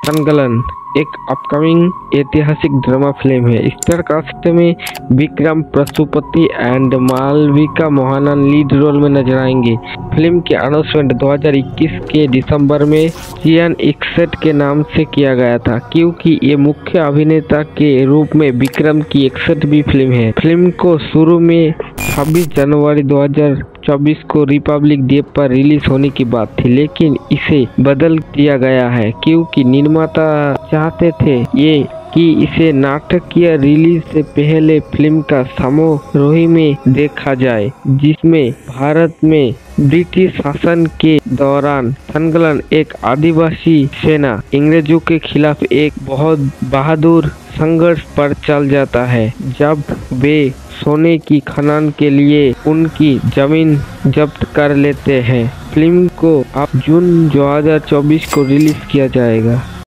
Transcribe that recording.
थनगलन एक अपकमिंग ऐतिहासिक drama film है। स्टार कास्ट में Vikram Pasupathi and Malavika Mohanan lead role में नजर आएंगे। फिल्म के अनाउंसमेंट 2021 के दिसंबर में चियान इक्सेट के नाम से किया गया था, क्योंकि ये मुख्य अभिनेता के रूप में विक्रम की 61वीं फिल्म है। फिल्म को शुरू में 26 जनवरी 2024 को रिपब्लिक डे पर रिलीज होने की बात थी, लेकिन इसे बदल दिया गया है क्योंकि निर्माता चाहते थे कि इसे नाटकीय रिलीज से पहले फिल्म का समारोह में देखा जाए, जिसमें भारत में ब्रिटिश शासन के दौरान थनगलन एक आदिवासी सेना अंग्रेजों के खिलाफ एक बहुत बहादुर संघर्ष पर चल जाता है, जब वे सोने की खनन के लिए उनकी जमीन जब्त कर लेते हैं। फिल्म को अब जून 2024 को रिलीज किया जाएगा।